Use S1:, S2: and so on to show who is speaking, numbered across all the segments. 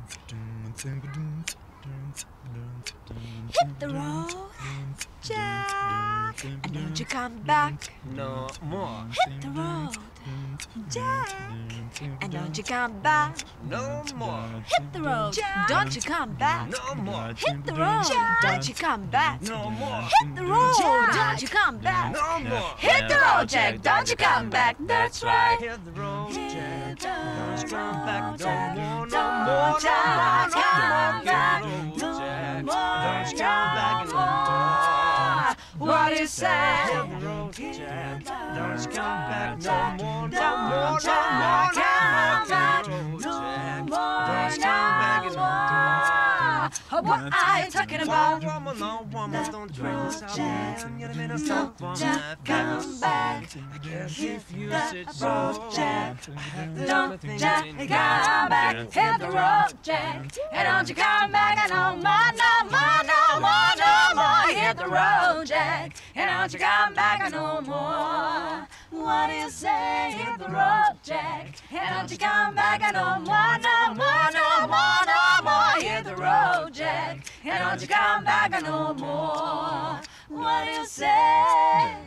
S1: Hit the road, Jack, and don't you come back
S2: no more.
S1: Hit the road, Jack, and don't you come back
S2: No more.
S1: Hit the road, Jack, don't you come back
S2: No more.
S1: Hit the road, Jack, don't you come back
S2: No more.
S1: Hit the road, Jack, don't you come back
S2: No more.
S1: Hit the road, Jack, don't you come back. That's right.
S2: Hit the road, Jack. Don't you come
S1: road,
S2: back
S1: Jack.
S2: no more.
S1: No
S2: No
S1: more,
S2: more.
S1: Jack.
S2: No more.
S1: Come back.
S2: Hit the road,
S1: No
S2: Jack.
S1: more,
S2: Don't you come back
S1: no
S2: no more.
S1: What is
S2: Hit
S1: that?
S2: the road, Jack. Don't you come back no more.
S1: No
S2: No more.
S1: more,
S2: No
S1: Jack.
S2: more.
S1: Come back.
S2: Hit the road,
S1: No
S2: Jack.
S1: more,
S2: Don't you come back
S1: no
S2: no
S1: more. What are you talking about?
S2: No woman, no woman, don't drink this out, man. You're the minister
S1: Don't
S2: for
S1: Jack,
S2: my
S1: come
S2: face.
S1: back.
S2: I guess if you
S1: Hit
S2: sit
S1: the
S2: so
S1: road, Jack. Don't
S2: things
S1: Jack,
S2: in
S1: come
S2: your
S1: back.
S2: life.
S1: Hit the road, Jack. And don't you come back no more, no more, no more, no more. Hit the road, Jack. And don't you come back no more. What do you say? Hit the road, Jack. And don't you come back no more, no more, no more, no more. Hit the road, Jack. And don't you come back no more. What do you say?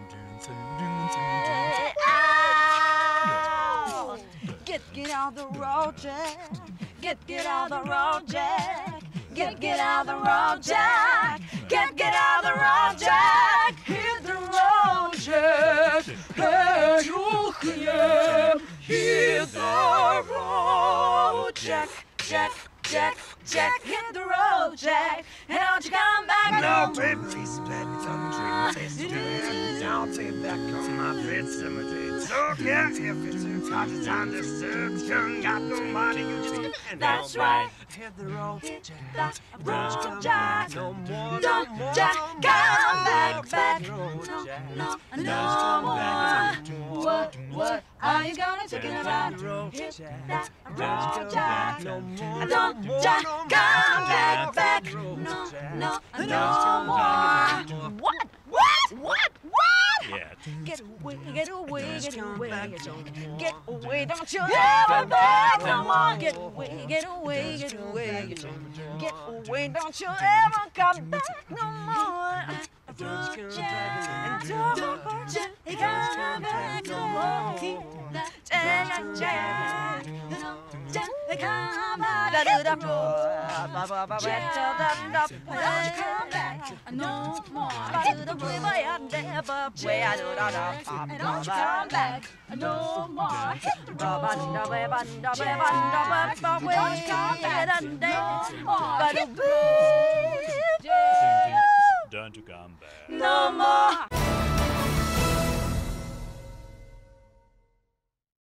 S1: Ow! Get out the road, Jack. Get out the road, Jack. Get out the road, Jack. Get out the road, Jack. Hit the road, Jack. Hey, you can hit the road, Jack. Jack, hit the road, Jack. And don't you come back
S2: No,
S1: no
S2: baby, please let me tell the truth. I'll take back on my bed cemetery. So, yeah, if it's too hard to understand, you got no money, you just can't.
S1: That's right.
S2: Hit the road,
S1: Hit
S2: Jack.
S1: the road, Jack.
S2: No more,
S1: Don't
S2: no more,
S1: Jack,
S2: no
S1: come
S2: more.
S1: back.
S2: Hit the road, Jack.
S1: No
S2: Come back
S1: more.
S2: no
S1: What are you gonna talking about?
S2: Hit the road,
S1: Hit
S2: Jack.
S1: that
S2: Don't
S1: road,
S2: come
S1: Jack.
S2: back no more,
S1: Don't
S2: no more,
S1: Jack,
S2: no
S1: come
S2: more.
S1: back.
S2: Hit the road,
S1: No
S2: Jack.
S1: more.
S2: come back no more.
S1: What?
S3: Yeah.
S1: Get away, get away, get away,
S2: back no more.
S1: get away, don't you ever back no more. Get away, get away, get away, get away, don't you ever come back no more.
S2: Don't you come
S1: Jack,
S2: back
S1: and
S2: no more.
S1: don't Jack, come back no more. Jack, Jack, come back to the road. Jack, don't you come back no more. To the river and never where I do and don't you come back no more. Hit the road. Jack, don't you come back no more.